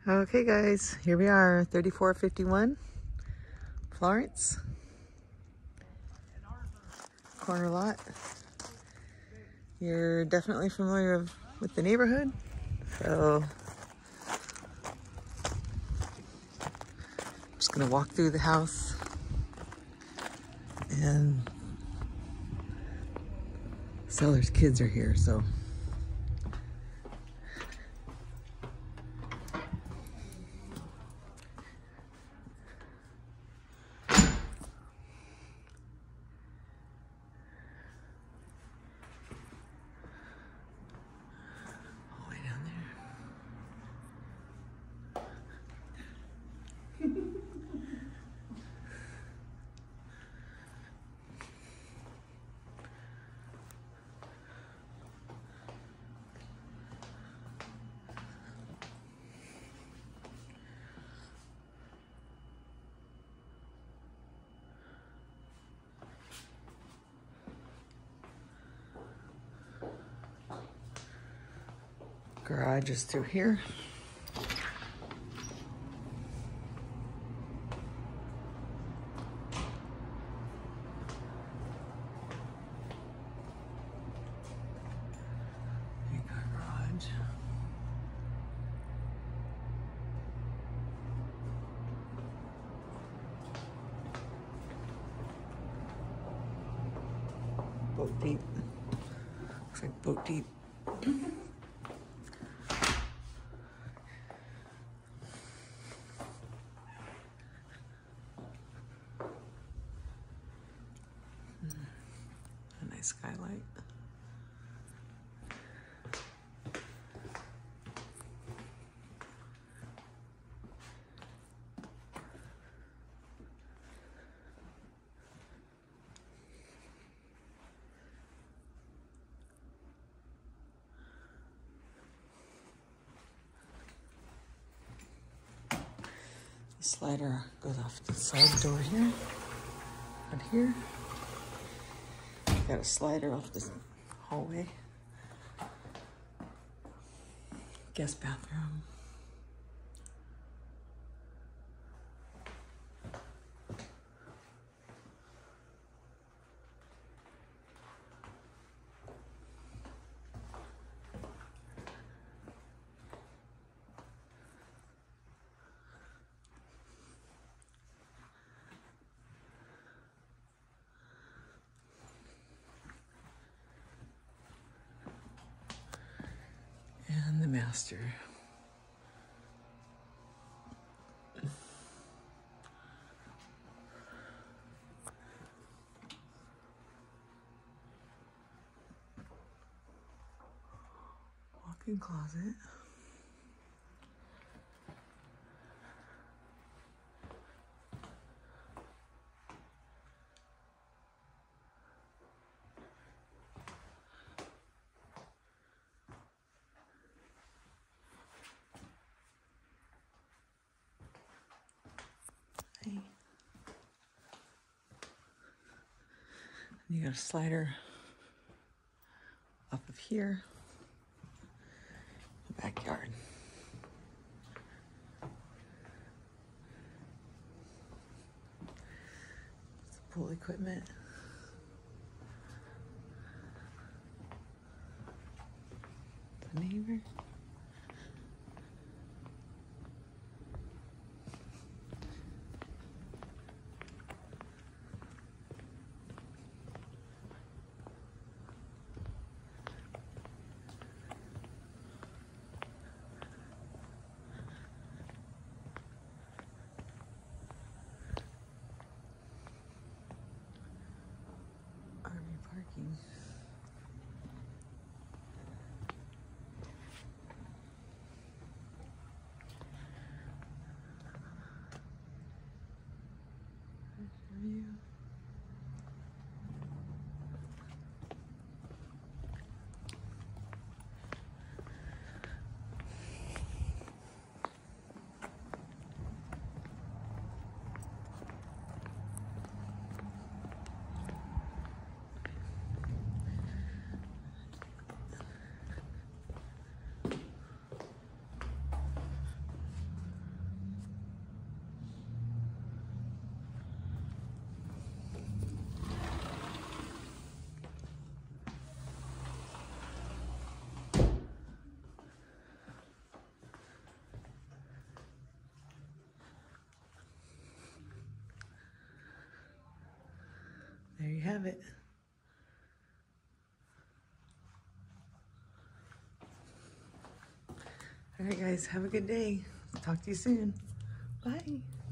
Okay guys, here we are, 3451 Florence, corner lot. You're definitely familiar with the neighborhood, so I'm just gonna walk through the house and seller's kids are here, so all the way down there. Garage is through here. Big garage. Boat deep. Looks like boat deep. A nice skylight. The slider goes off the side door here. Right here. Got a slider off this hallway. Guest bathroom. And the master. Walk-in closet. Hey. You got a slider up of here. Backyard. Some pool equipment. The neighbor. RV parking. have it. All right, guys, have a good day. Talk to you soon. Bye.